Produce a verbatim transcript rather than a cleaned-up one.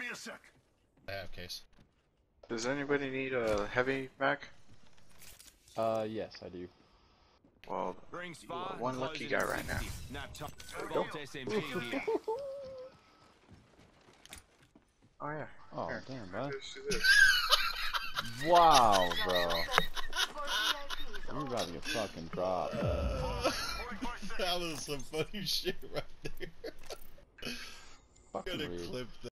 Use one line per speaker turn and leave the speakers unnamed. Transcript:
me a sec.
I have case.
Does anybody need a heavy Mac?
Uh, yes, I do.
Well, you are one lucky guy right now.
Go.
Oh yeah.
Oh,
Here.
damn, bud.
Let's do this.
Wow, bro. You're about to get fucking dropped, bro.
That was some funny shit right there.
Fucking
Gotta
weird.
clip that.